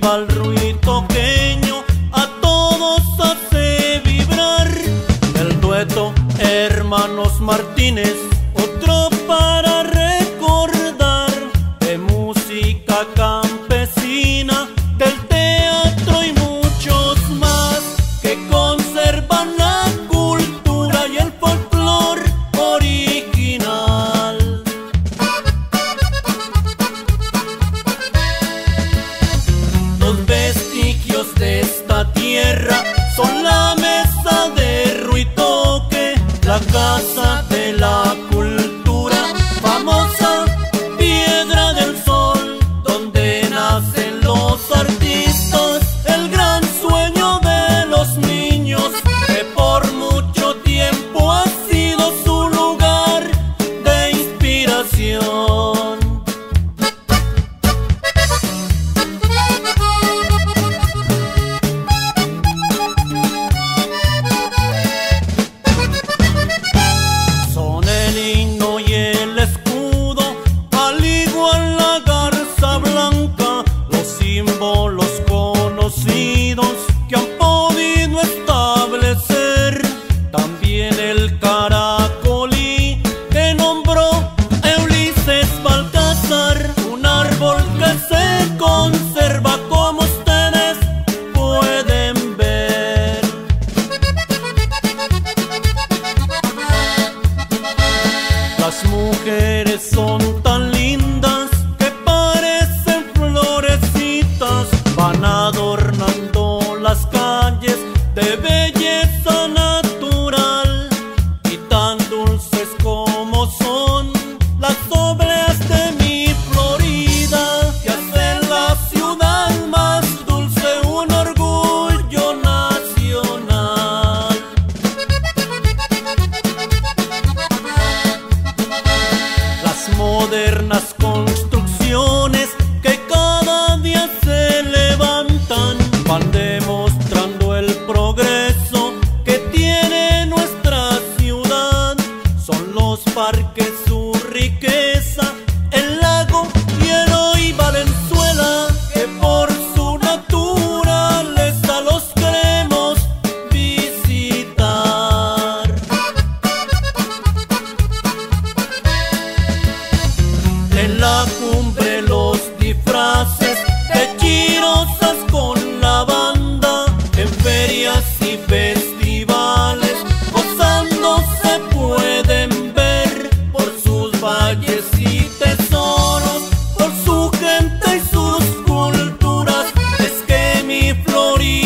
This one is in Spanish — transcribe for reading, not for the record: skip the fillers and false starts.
viva el ruitoqueño, a todos hace vibrar. El dueto Hermanos Martínez, otro para recordar, de música campesina, del teatro y muchos más, que conservan la cultura y el folclor original. Los vestigios de esta tierra son la mesa de Ruitoque, la casa de la cultura, famosa Piedra del Sol, donde nacen los artistas, el gran sueño de los niños, que por mucho tiempo ha sido su lugar de inspiración. Son el himno y el escudo, al igual la garza blanca, los símbolos conocidos que han podido establecer. También el caracolí que nombró Ulises Balcázar, un árbol que se conserva como ustedes pueden ver. Las mujeres son tan lindas que parecen florecitas, van adornando las calles de belleza natural, y tan dulces como son las obleas de mi Florida, que hacen la ciudad más dulce, un orgullo nacional. Las modernas construcciones que cada día se levantan van demostrando el progreso que tiene nuestra ciudad. Son los parques su riqueza, el lago Hierro y Valenzuela, que por su naturaleza los queremos visitar. En la cumbre los disfraces de chirosas con la banda, en ferias y festivales gozando se pueden ver, por sus valles y tesoros, por su gente y sus culturas. Es que mi Florida